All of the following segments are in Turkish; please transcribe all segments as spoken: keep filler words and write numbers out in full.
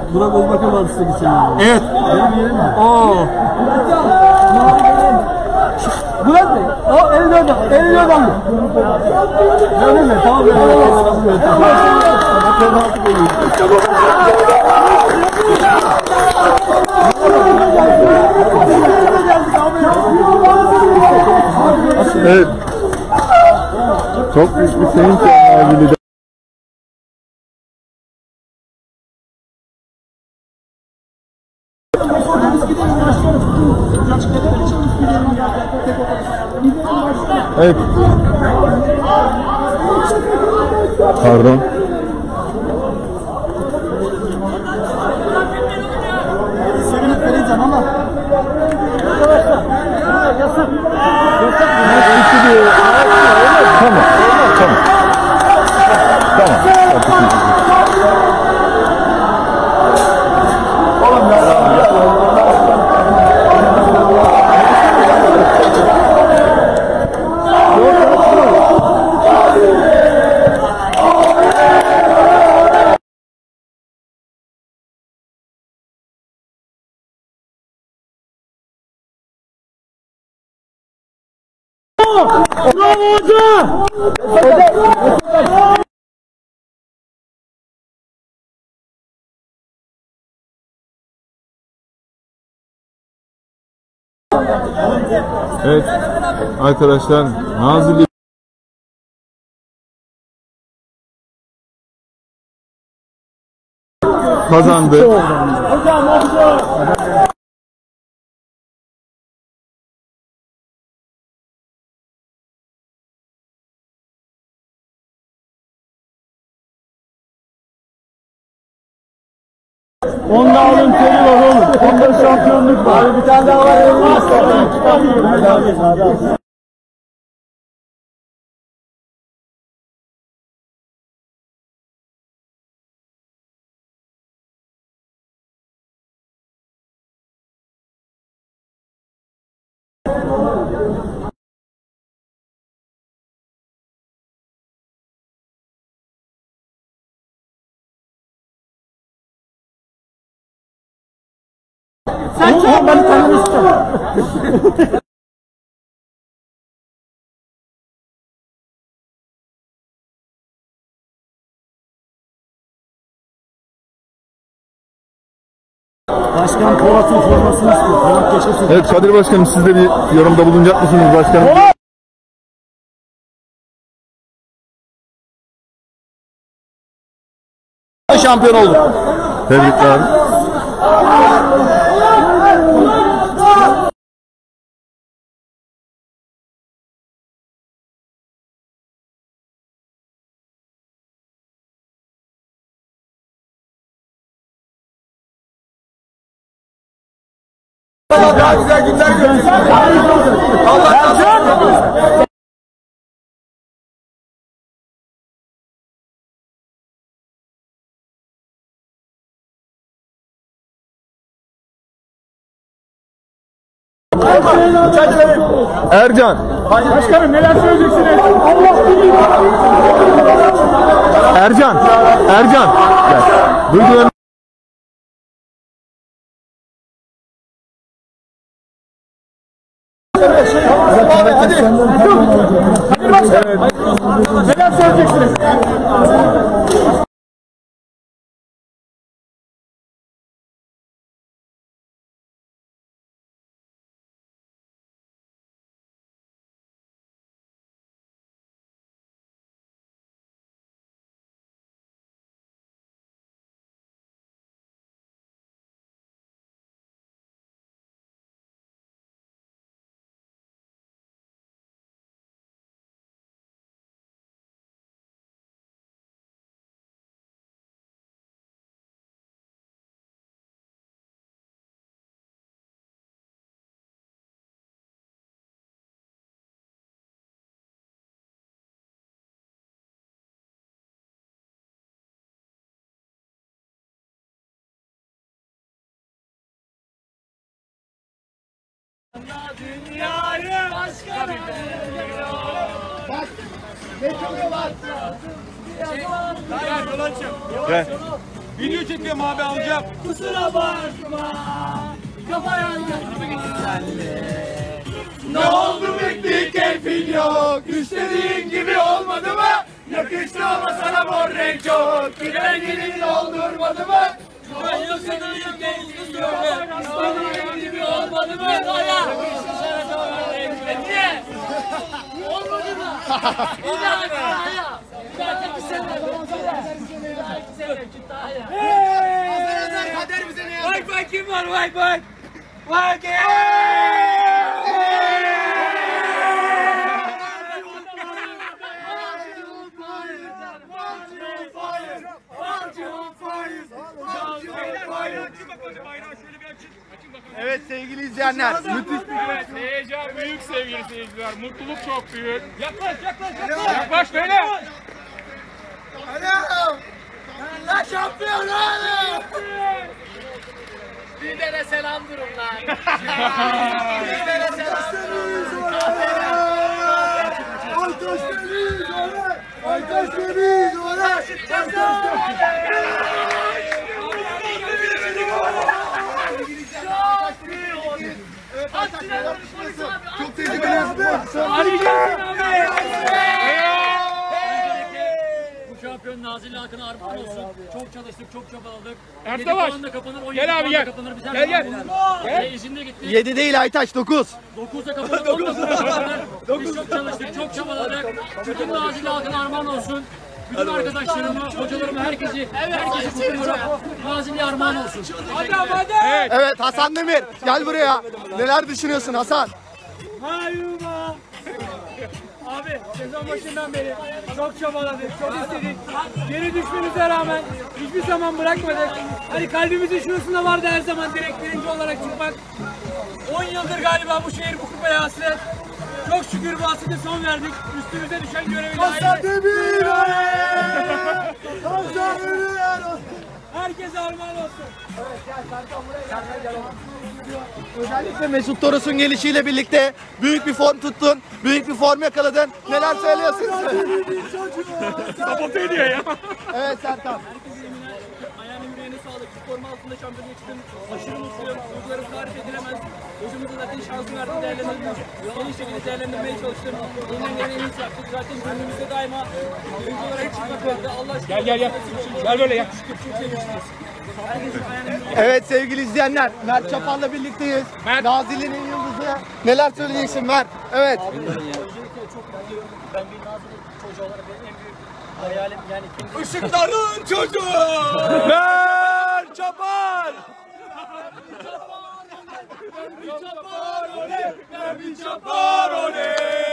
Burak Özbakır vardı size gitsin. Evet. Benim yerim mi? Oo. Burak Bey. O elli dört adam. elli dört adam. Öyle mi? Tamam. Evet. Çok büyük bir sevinç yani. Evet. Pardon. Sevinip vereceğim ama. Yasak. Tamam. Tamam. Tamam. Oğlum ya. Bravo hoca! Evet arkadaşlar, Nazilli kazandı. Hocam hocam. Onda alın teri var oğlum. Onda şampiyonluk var. Abi bir tane daha var. Sen çok ben tanımıştım. Başkan Polat'ın formasını istiyor. Polat geçesin. Evet Kadir Başkanım, siz de bir yorumda bulunacak mısınız başkanım? Polat! Şampiyon oldu. Tebrikler. Daha güzel günler görecek. Allah razı olsun. Ercan. Başkanım neler söyleyeceksiniz? Allah bilir. Ercan. Ercan. Gel. Duygularını Hadi. Hadi. Hadi başkanım. Neler söyleyeceksiniz? Dünyayı başkanım. Bak, ne çalıyorlar? Gel. Video çekiyorum abi, alacağım. Kusura bakma. Kafaya Ne oldu bekli keyfin yok. İstediğin gibi olmadı mı? Yakıştı ama sana mor renk çok. Giren gelin doldurmadı mı? İstediğin gibi olmadı mı? Yakıştı sana mor renk. Niye? Olmadı mı? Bir daha ya. Bir daha bir sene. Bir daha iki sene. Daha ya. Kader bize ne yazdı? Bak bak kim var bak bak. Bak. Evet sevgili izleyenler, müthiş bir Evet, heyecan büyük sevgili seyirciler. Mutluluk çok büyük. Yaklaş, yaklaş, yaklaş. Yaklaş böyle. La şampiyonlar! Bir de selam durun lan. Bir de selam durun. çok teşekkür ederim. Arayacağız abi. Bu şampiyon Nazilli halkına armağan olsun. Çok çalıştık, çok çabaladık. Ertuğrul Baş. Kapanır, Gel abi, gel. Kapanır, biz her Gel, gel. zaman Gel. Gel. İzinde gitti. yedi değil Aytaç, dokuz. dokuzda kapanır, on dokuzda kapanır. Biz çok çalıştık, çok çabaladık. Bütün Nazilli halkına armağan olsun. Bütün arkadaşlarımı, hocalarımı, herkesi, herkesi kutluyorum. Nazilli armağan olsun. Hadi hadi. Evet. Evet Hasan Demir, gel buraya. Neler düşünüyorsun Hasan? Hayuma. Abi sezon başından beri çok çabaladık, çok istedik. Geri düşmemize rağmen hiçbir zaman bırakmadık. Hani kalbimizin şurasında vardı her zaman direkt birinci olarak çıkmak. on yıldır galiba bu şehir bu kupaya hasret. Çok şükür bu hasrete son verdik. Üstümüze düşen görevi layık. Demir! Herkese armağan olsun. Özellikle Mesut Toros'un gelişiyle birlikte büyük bir form tuttun, büyük bir form yakaladın. Neler söylüyorsun? Sabote ediyor ya. Evet Serkan. Ayağına yüreğine sağlık. Bu forma altında şampiyona çıktım. Aşırı mutluyum. Duygularım tarif edilemez. Hocamıza zaten şansı verdi, değerlendirdim. En iyi şekilde değerlendirmeye çalıştım. Elinden en iyisi yaptık. Zaten gönlümüzde daima birinci olarak çıkmak vardı. Allah aşkına. Gel gel gel. Gel böyle gel. Evet sevgili izleyenler, Mert Çapal'la birlikteyiz. Mert. Nazilli'nin yıldızı. Neler söyleyeceksin Mert? Evet. Öncelikle çok mutluyum. Ben bir Nazilli çocuğu olarak benim en büyük hayalim yani kendi... Işıkların çocuğu! Mert Çapal! Bir çapar oley!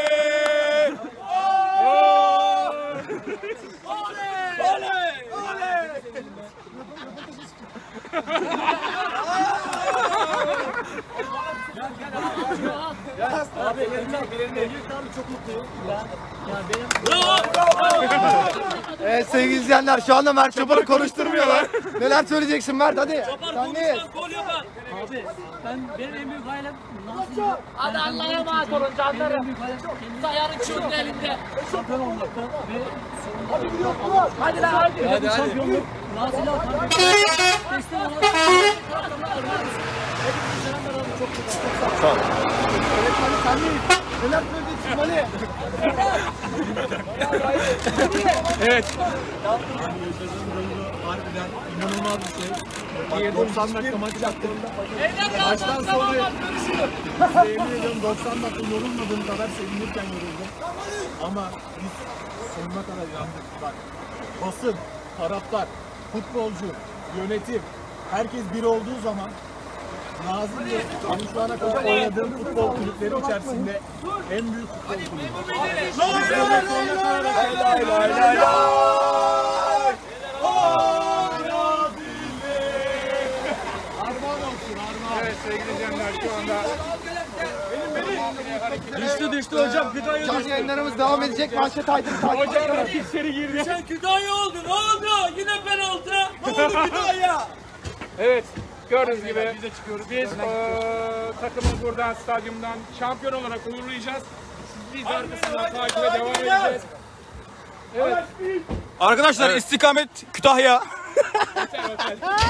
Abi benim çok mutluyum. Ben yani benim Evet sevgili izleyenler, şu anda Mert Çapal'ı konuşturmuyorlar. Neler söyleyeceksin Mert, hadi. Sen neyiz? Abi ben benim en büyük hayalim Nazilli. Hadi Allah'a emanet olun canlarım. Benim en büyük hayalim dayarın çocuğun elinde. Şampiyon olmakta ve sonunda hadi lan hadi. Hadi hadi. Şampiyonluk Nazilli halkına destek olarak hepinize selamlar abi, çok çok sağ ol. Evet Ali, sen neyiz? Neler söyleyeceksin Ali? Evet. Harbiden inanılmaz bir şey. Bak doksan dakika maç yaptık. Maçtan sonra size yemin ediyorum doksan dakika yorulmadığım kadar sevinirken yoruldum. Ama biz sonuna kadar yandık. Bak basın, taraftar, futbolcu, yönetim, herkes bir olduğu zaman Nazilli benim şu ana kadar oynadığım futbol kulüpleri içerisinde en büyük futbol kulübü. Lay lay lay lay. Evet sevgili izleyenler, şu anda Düştü düştü hocam. Kütahya Canlı yayınlarımız devam edecek. Manşet Aydın takip hocam içeri girdi. Sen Kütahya oldu. Ne oldu? Yine penaltı. Ne oldu Kütahya? Evet, gördüğünüz gibi biz eee, takımı buradan, stadyumdan şampiyon olarak uğurlayacağız. Biz de arkasından takibe devam edeceğiz. Evet. Arkadaşlar istikamet Kütahya. Otel otel.